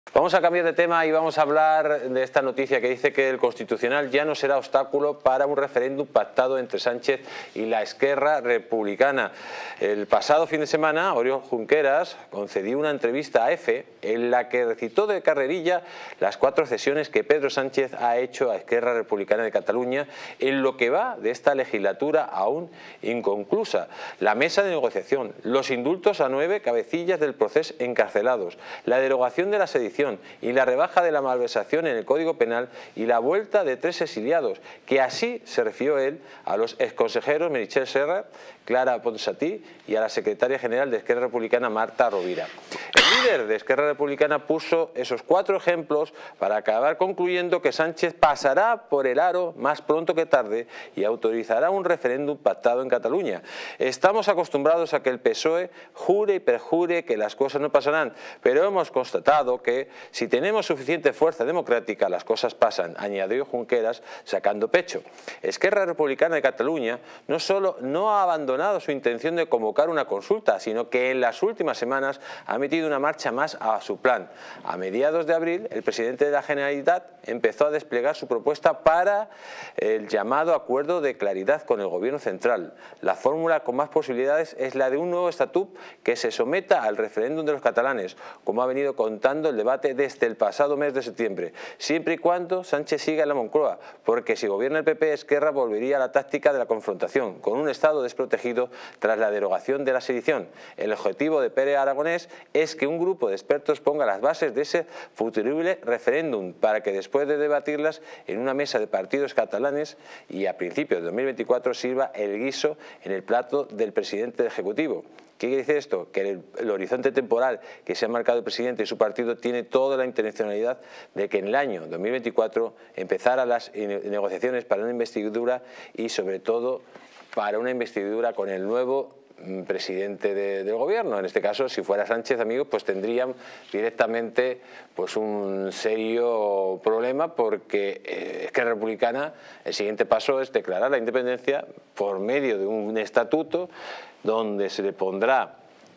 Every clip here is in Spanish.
Vamos a cambiar de tema y vamos a hablar de esta noticia que dice que el Constitucional ya no será obstáculo para un referéndum pactado entre Sánchez y la Esquerra Republicana. El pasado fin de semana, Oriol Junqueras concedió una entrevista a EFE en la que recitó de carrerilla las 4 cesiones que Pedro Sánchez ha hecho a Esquerra Republicana de Cataluña en lo que va de esta legislatura aún inconclusa. La mesa de negociación, los indultos a 9 cabecillas del proceso encarcelados, la derogación de la sedición y la rebaja de la malversación en el Código Penal y la vuelta de 3 exiliados, que así se refirió él a los exconsejeros Meritxell Serra, Clara Ponsatí y a la secretaria general de Esquerra Republicana, Marta Rovira. El líder de Esquerra Republicana puso esos 4 ejemplos para acabar concluyendo que Sánchez pasará por el aro más pronto que tarde y autorizará un referéndum pactado en Cataluña. Estamos acostumbrados a que el PSOE jure y perjure que las cosas no pasarán, pero hemos constatado que si tenemos suficiente fuerza democrática las cosas pasan, añadió Junqueras sacando pecho. Esquerra Republicana de Cataluña no solo no ha abandonado su intención de convocar una consulta, sino que en las últimas semanas ha metido una marcha más a su plan. A mediados de abril, el presidente de la Generalitat empezó a desplegar su propuesta para el llamado acuerdo de claridad con el gobierno central. La fórmula con más posibilidades es la de un nuevo estatut que se someta al referéndum de los catalanes, como ha venido contando el debate desde el pasado mes de septiembre, siempre y cuando Sánchez siga en la Moncloa, porque si gobierna el PP, Esquerra volvería a la táctica de la confrontación, con un Estado desprotegido tras la derogación de la sedición. El objetivo de Pere Aragonés es que un grupo de expertos ponga las bases de ese futurible referéndum para que después de debatirlas en una mesa de partidos catalanes y a principios de 2024 sirva el guiso en el plato del presidente del Ejecutivo. ¿Qué quiere decir esto? Que el horizonte temporal que se ha marcado el presidente y su partido tiene toda la intencionalidad de que en el año 2024 empezara las negociaciones para una investidura y sobre todo para una investidura con el nuevo presidente del gobierno. En este caso, si fuera Sánchez, amigos, pues tendrían directamente pues un serio problema, porque Esquerra Republicana, el siguiente paso es declarar la independencia por medio de un estatuto donde se le pondrá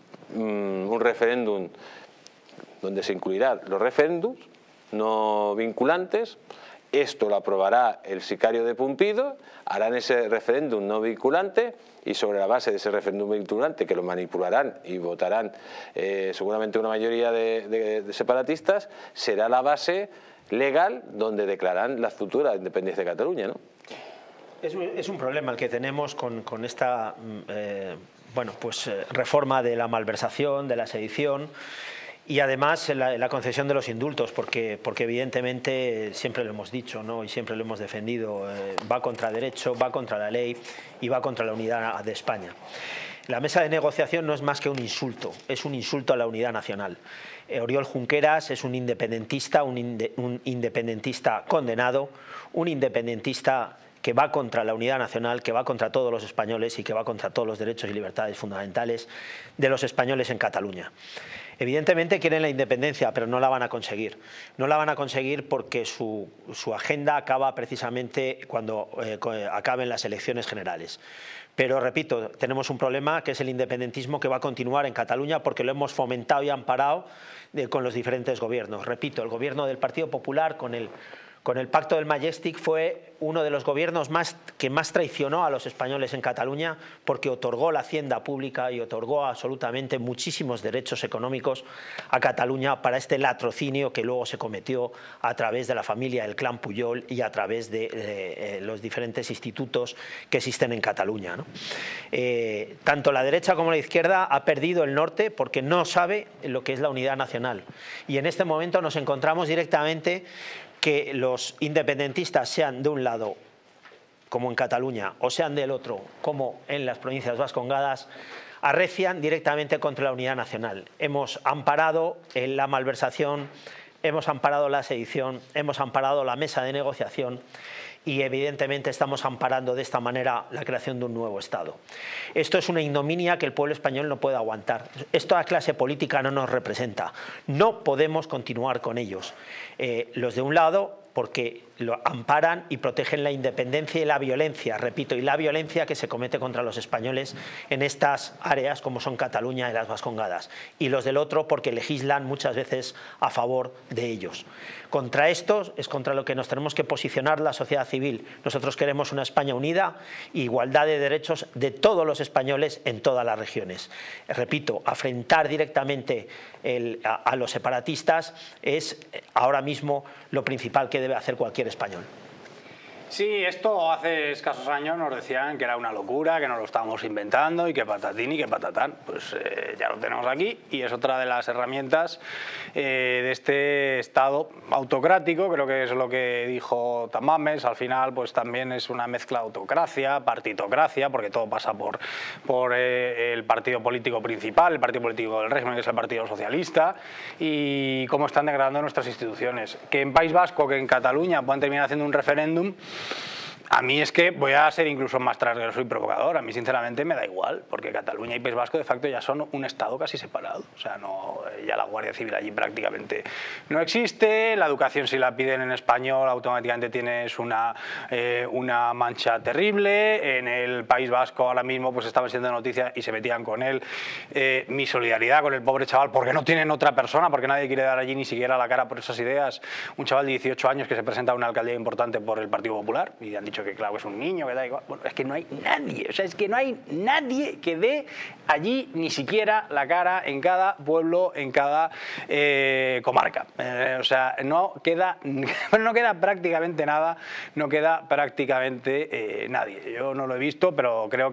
un referéndum, donde se incluirán los referéndums no vinculantes. Esto lo aprobará el sicario de Pumpido, harán ese referéndum no vinculante y sobre la base de ese referéndum vinculante, que lo manipularán y votarán seguramente una mayoría de separatistas, será la base legal donde declararán la futura independencia de Cataluña, ¿no? Es un problema el que tenemos con esta reforma de la malversación, de la sedición. Y además la concesión de los indultos, porque evidentemente siempre lo hemos dicho, ¿no? Y siempre lo hemos defendido, va contra derecho, va contra la ley y va contra la unidad de España. La mesa de negociación no es más que un insulto a la unidad nacional. Oriol Junqueras es un independentista condenado, un independentista que va contra la unidad nacional, que va contra todos los españoles y que va contra todos los derechos y libertades fundamentales de los españoles en Cataluña. Evidentemente quieren la independencia, pero no la van a conseguir. No la van a conseguir porque su agenda acaba precisamente cuando acaben las elecciones generales. Pero repito, tenemos un problema que es el independentismo, que va a continuar en Cataluña porque lo hemos fomentado y amparado con los diferentes gobiernos. Repito, el gobierno del Partido Popular con el Pacto del Majestic fue uno de los gobiernos que más traicionó a los españoles en Cataluña, porque otorgó la hacienda pública y otorgó absolutamente muchísimos derechos económicos a Cataluña para este latrocinio que luego se cometió a través de la familia del clan Pujol y a través de los diferentes institutos que existen en Cataluña, ¿no? Tanto la derecha como la izquierda ha perdido el norte porque no sabe lo que es la unidad nacional. Y en este momento nos encontramos directamente que los independentistas, sean de un lado, como en Cataluña, o sean del otro, como en las provincias vascongadas, arrecian directamente contra la unidad nacional. Hemos amparado la malversación, hemos amparado la sedición, hemos amparado la mesa de negociación y evidentemente estamos amparando de esta manera la creación de un nuevo Estado. Esto es una ignominia que el pueblo español no puede aguantar. Esta clase política no nos representa. No podemos continuar con ellos. Los de un lado porque lo amparan y protegen la independencia y la violencia, repito, y la violencia que se comete contra los españoles en estas áreas como son Cataluña y las Vascongadas, y los del otro porque legislan muchas veces a favor de ellos. Contra esto es contra lo que nos tenemos que posicionar la sociedad civil. Nosotros queremos una España unida, igualdad de derechos de todos los españoles en todas las regiones. Repito, afrontar directamente a los separatistas es ahora mismo lo principal que debe hacer cualquier español. Sí, esto hace escasos años nos decían que era una locura, que nos lo estábamos inventando y que patatín y que patatán. Pues ya lo tenemos aquí y es otra de las herramientas de este Estado autocrático. Creo que es lo que dijo Tamames. Al final pues también es una mezcla de autocracia, partitocracia, porque todo pasa por el partido político principal, el partido político del régimen, que es el Partido Socialista, y cómo están degradando nuestras instituciones. Que en País Vasco, que en Cataluña puedan terminar haciendo un referéndum, a mí es que voy a ser incluso más transgresor y provocador. A mí sinceramente me da igual, porque Cataluña y País Vasco de facto ya son un Estado casi separado. O sea, ya la Guardia Civil allí prácticamente no existe. La educación, si la piden en español, automáticamente tienes una mancha terrible. En el País Vasco ahora mismo pues estaban siendo noticias y se metían con él. Mi solidaridad con el pobre chaval, porque no tienen otra persona, porque nadie quiere dar allí ni siquiera la cara por esas ideas. Un chaval de 18 años que se presenta a una alcaldía importante por el Partido Popular y han dicho que claro, es un niño, que da igual. Bueno, es que no hay nadie, o sea, es que no hay nadie que dé allí ni siquiera la cara en cada pueblo, en cada comarca. O sea, no queda prácticamente nada, no queda prácticamente nadie. Yo no lo he visto, pero creo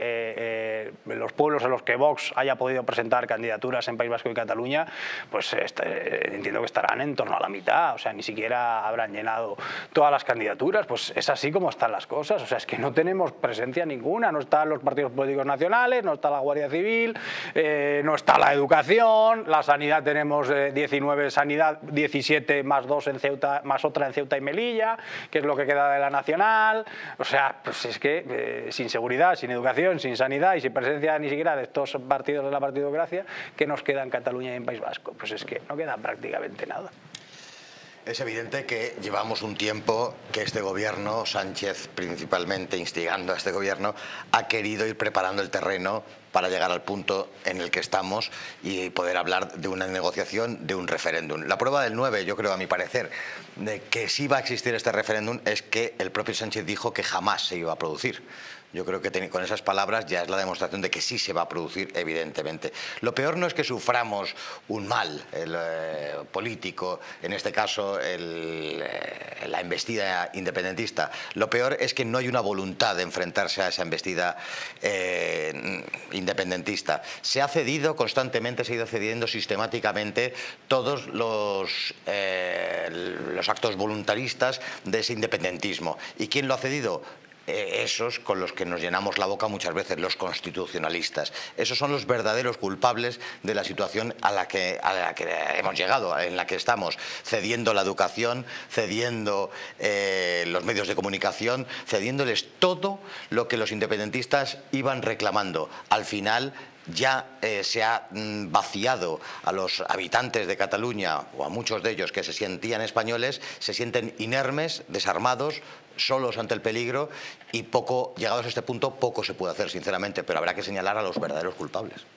que los pueblos en los que Vox haya podido presentar candidaturas en País Vasco y Cataluña, pues entiendo que estarán en torno a la mitad, o sea, ni siquiera habrán llenado todas las candidaturas. Pues es así como están las cosas, o sea, es que no tenemos presencia ninguna, no están los partidos políticos nacionales, no está la Guardia Civil, no está la educación, la sanidad tenemos 19 sanidad, 17 más 2 en Ceuta, más otra en Ceuta y Melilla, que es lo que queda de la nacional. O sea, pues es que sin seguridad, sin educación, sin sanidad y sin presencia ni siquiera de estos partidos de la partidocracia, ¿qué nos queda en Cataluña y en País Vasco? Pues es que no queda prácticamente nada. Es evidente que llevamos un tiempo que este gobierno, Sánchez principalmente instigando a este gobierno, ha querido ir preparando el terreno para llegar al punto en el que estamos y poder hablar de una negociación, de un referéndum. La prueba del 9, yo creo, a mi parecer, de que sí va a existir este referéndum es que el propio Sánchez dijo que jamás se iba a producir. Yo creo que con esas palabras ya es la demostración de que sí se va a producir, evidentemente. Lo peor no es que suframos un mal político, en este caso la embestida independentista. Lo peor es que no hay una voluntad de enfrentarse a esa embestida independentista. Se ha cedido constantemente, se ha ido cediendo sistemáticamente todos los actos voluntaristas de ese independentismo. ¿Y quién lo ha cedido? Esos con los que nos llenamos la boca muchas veces, los constitucionalistas. Esos son los verdaderos culpables de la situación a la que hemos llegado, en la que estamos, cediendo la educación, cediendo los medios de comunicación, cediéndoles todo lo que los independentistas iban reclamando. Al final ya se ha vaciado a los habitantes de Cataluña, o a muchos de ellos que se sentían españoles, se sienten inermes, desarmados, solos ante el peligro, y llegados a este punto, poco se puede hacer, sinceramente, pero habrá que señalar a los verdaderos culpables.